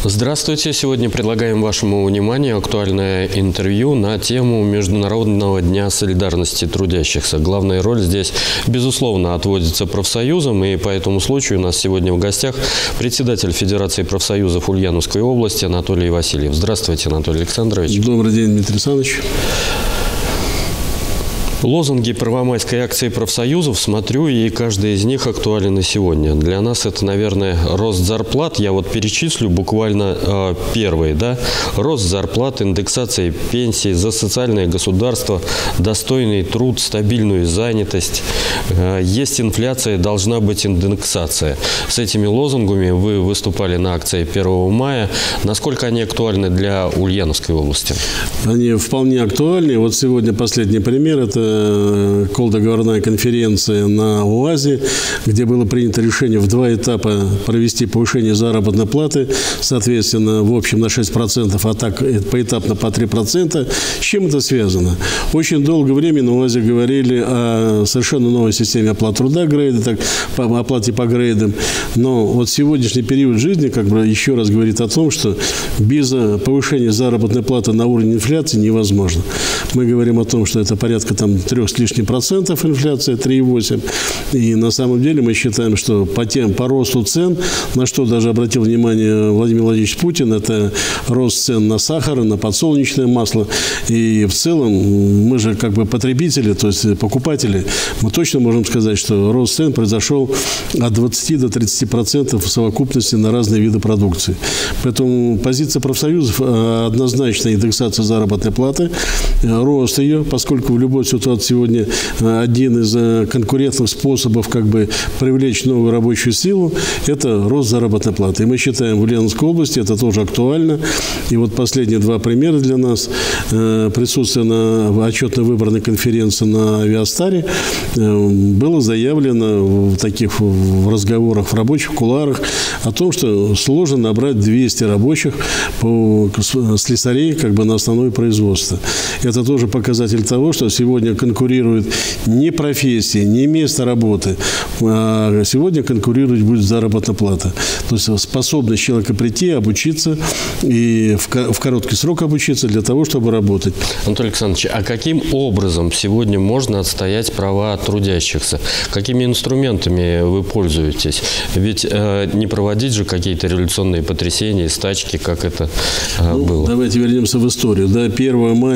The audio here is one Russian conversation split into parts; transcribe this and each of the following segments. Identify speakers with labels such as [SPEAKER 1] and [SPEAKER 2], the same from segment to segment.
[SPEAKER 1] Здравствуйте! Сегодня предлагаем вашему вниманию актуальное интервью на тему Международного дня солидарности трудящихся. Главная роль здесь, безусловно, отводится профсоюзам, и по этому случаю у нас сегодня в гостях председатель Федерации профсоюзов Ульяновской области Анатолий Васильев. Здравствуйте, Анатолий Александрович.
[SPEAKER 2] Добрый день, Дмитрий Александрович.
[SPEAKER 1] Лозунги первомайской акции профсоюзов, смотрю, и каждый из них актуален и сегодня. Для нас это, наверное, рост зарплат. Я вот перечислю буквально первые, да? Рост зарплат, индексация пенсий, за социальное государство, достойный труд, стабильную занятость. Есть инфляция, должна быть индексация. С этими лозунгами вы выступали на акции 1 мая. Насколько они актуальны для Ульяновской области?
[SPEAKER 2] Они вполне актуальны. Вот сегодня последний пример – это колл-договорная конференция на УАЗе, где было принято решение в 2 этапа провести повышение заработной платы, соответственно, в общем на 6%, а так поэтапно по 3%. С чем это связано? Очень долгое время на УАЗе говорили о совершенно новой системе оплаты труда, оплате по грейдам. Но вот сегодняшний период жизни еще раз говорит о том, что без повышения заработной платы на уровень инфляции невозможно. Мы говорим о том, что это порядка 3 с лишним процентов инфляция, 3,8. И на самом деле мы считаем, что по росту цен, на что даже обратил внимание Владимир Владимирович Путин, это рост цен на сахар, на подсолнечное масло. И в целом мы же потребители, то есть покупатели, мы точно можем сказать, что рост цен произошел от 20 до 30% в совокупности на разные виды продукции. Поэтому позиция профсоюзов однозначно индексация заработной платы, рост ее, поскольку в любой ситуации сегодня один из конкурентных способов привлечь новую рабочую силу – это рост заработной платы. И мы считаем, в Ульяновской области это тоже актуально. И вот последние 2 примера для нас. Присутствие на отчетно-выборной конференции на Авиастаре было заявлено в разговорах, в рабочих кулуарах о том, что сложно набрать 200 рабочих слесарей на основное производство. Это тоже показатель того, что сегодня конкурирует не профессия, не место работы, а сегодня конкурировать будет заработная плата. То есть способность человека прийти, обучиться и в короткий срок обучиться для того, чтобы работать.
[SPEAKER 1] Анатолий Александрович, а каким образом сегодня можно отстоять права трудящихся? Какими инструментами вы пользуетесь? Ведь не проводить же какие-то революционные потрясения, стачки, как это было.
[SPEAKER 2] Давайте вернемся в историю. 1 мая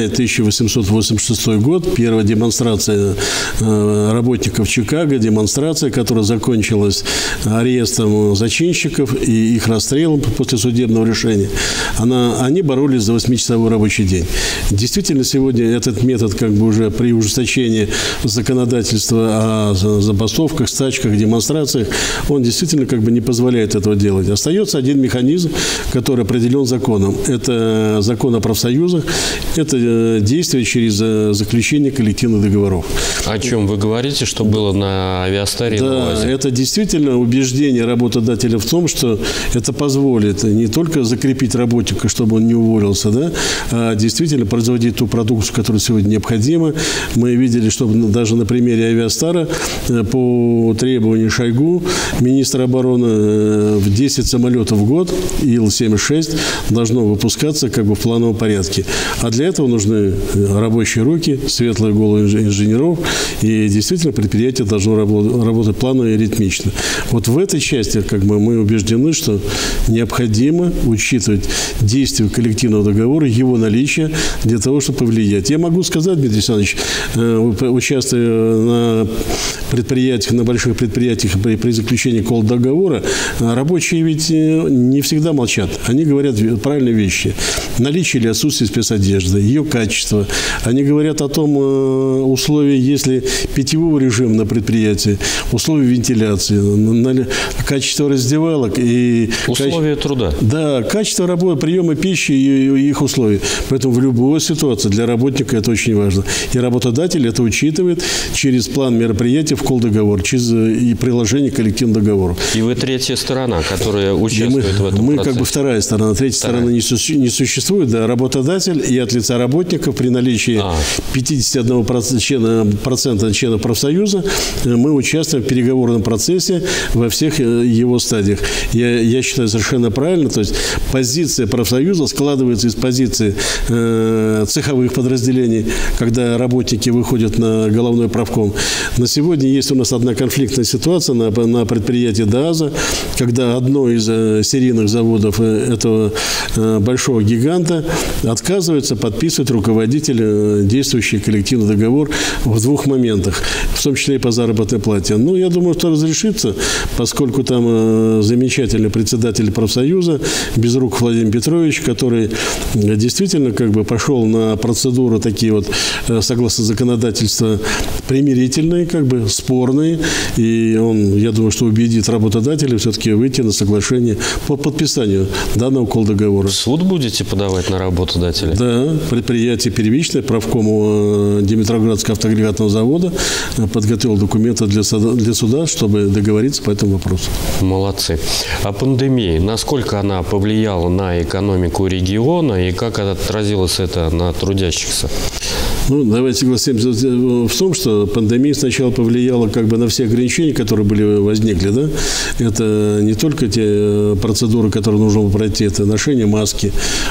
[SPEAKER 2] 1886 год, первая демонстрация работников Чикаго, демонстрация, которая закончилась арестом зачинщиков и их расстрелом после судебного решения. Они боролись за 8-часовой рабочий день. Действительно, сегодня этот метод уже при ужесточении законодательства о забастовках, стачках, демонстрациях, он действительно не позволяет этого делать. Остается один механизм, который определен законом. Это закон о профсоюзах, это действие через заключение коллективных договоров.
[SPEAKER 1] О чем вы говорите, что было на Авиастаре?
[SPEAKER 2] Да, это действительно убеждение работодателя в том, что это позволит не только закрепить работника, чтобы он не уволился, а действительно производить ту продукцию, которая сегодня необходима. Мы видели, что даже на примере Авиастара по требованию Шойгу, министра обороны, в 10 самолетов в год Ил-76 должно выпускаться в плановом порядке. А для этого нужны рабочие руки, светлые головы инженеров, и действительно предприятие должно работать планово и ритмично. Вот в этой части мы убеждены, что необходимо учитывать действие коллективного договора, его наличие для того, чтобы повлиять. Я могу сказать, Дмитрий Александрович, участвуя на предприятиях, на больших предприятиях при заключении колл-договора, рабочие ведь не всегда молчат. Они говорят правильные вещи. Наличие или отсутствие спецодежды, ее качество. Они говорят о том условии, если питьевого режима на предприятии, условия вентиляции, качество раздевалок и
[SPEAKER 1] условия труда.
[SPEAKER 2] Да, качество работы, приема пищи и их условий. Поэтому в любой ситуации для работника это очень важно. И работодатель это учитывает через план мероприятий, в колл-договор, через и приложение к коллективному договору.
[SPEAKER 1] И вы третья сторона, которая участвует в этом
[SPEAKER 2] мы
[SPEAKER 1] процессе.
[SPEAKER 2] как бы вторая сторона. Третья сторона не существует. Да, работодатель и от лица работников при наличии 51% членов профсоюза мы участвуем в переговорном процессе во всех его стадиях. Я считаю совершенно правильно. То есть позиция профсоюза складывается из позиции цеховых подразделений, когда работники выходят на головной правком. На сегодня есть у нас одна конфликтная ситуация на предприятии ДААЗа, когда одно из серийных заводов этого большого гиганта отказывается подписывать руководитель действующий коллективный договор в двух моментах, в том числе и по заработной плате. Ну, я думаю, что разрешится, поскольку там замечательный председатель профсоюза Безруков Владимир Петрович, который действительно как бы пошел на процедуры такие вот, согласно законодательству, примирительные, как бы спорные, и он, я думаю, что убедит работодателей все-таки выйти на соглашение по подписанию данного колл-договора.
[SPEAKER 1] В суд будете подавать на работодателя?
[SPEAKER 2] Да, предприятие первичное, правкому Димитроградского автоагрегатного завода подготовил документы для суда, чтобы договориться по этому вопросу.
[SPEAKER 1] Молодцы. А пандемия, насколько она повлияла на экономику региона и как отразилось это на трудящихся?
[SPEAKER 2] Ну, давайте согласимся в том, что пандемия сначала повлияла как бы на все ограничения, которые возникли, да. Это не только те процедуры, которые нужно пройти, это ношение маски.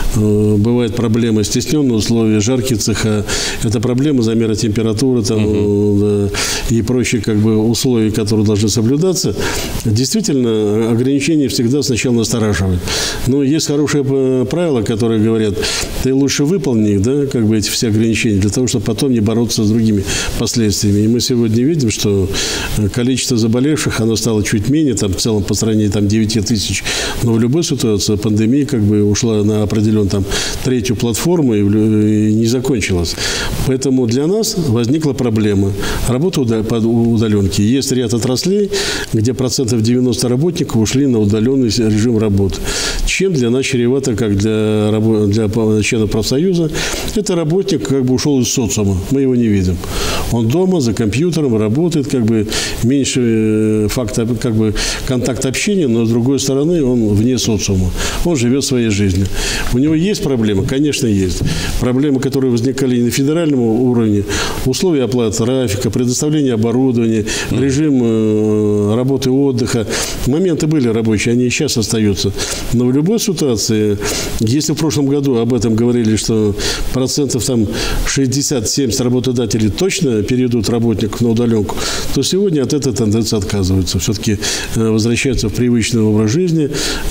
[SPEAKER 2] Бывают проблемы стесненные условия, жаркие цеха. Это проблемы замера температуры там, и прочие как бы условия, которые должны соблюдаться. Действительно, ограничения всегда сначала настораживают. Но есть хорошее правило, которое говорят, ты лучше выполни их, да, как бы эти все ограничения, для того, чтобы потом не бороться с другими последствиями. И мы сегодня видим, что количество заболевших, оно стало чуть менее, там, в целом по сравнению там, 9 тысяч. Но в любой ситуации пандемия как бы ушла на определенную там, третью платформу и не закончилась. Поэтому для нас возникла проблема. Работа по удаленке. Есть ряд отраслей, где 90% работников ушли на удаленный режим работы. Чем для нас чревато, как для членов профсоюза, это работник как бы ушел из социума. Мы его не видим. Он дома, за компьютером, работает, как бы меньше факта, как бы контакт общения, но с другой стороны он вне социума. Он живет своей жизнью. У него есть проблемы? Конечно, есть. Проблемы, которые возникали и на федеральном уровне, условия оплаты трафика, предоставление оборудования, режим работы и отдыха. Моменты были рабочие, они и сейчас остаются. Но в любой ситуации, если в прошлом году об этом говорили, что процентов там 60-70 работодателей точно перейдут работников на удаленку, то сегодня от этой тенденции отказываются. Все-таки возвращаются в привычный образ жизни,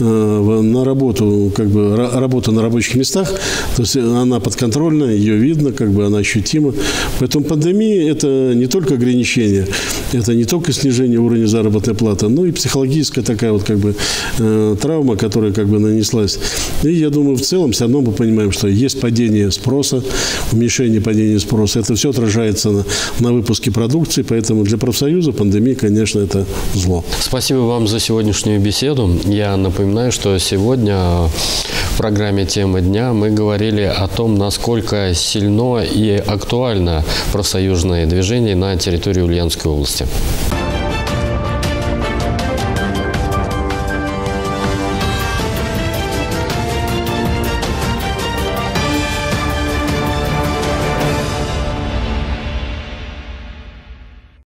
[SPEAKER 2] на работу, как бы работа на рабочих местах, то есть она подконтрольна, ее видно, как бы она ощутима. Поэтому пандемия – это не только ограничение, это не только снижение уровня заработной платы, но и психологическая такая вот как бы травма, которая как бы нанеслась. И я думаю, в целом все равно мы понимаем, что есть падение спроса, уменьшение падения спроса. Это все отражается на выпуске продукции, поэтому для профсоюза пандемия, конечно, это зло.
[SPEAKER 1] Спасибо вам за сегодняшнюю беседу. Я напоминаю, что сегодня в программе «Тема дня» мы говорили о том, насколько сильно и актуально профсоюзное движение на территории Ульяновской области.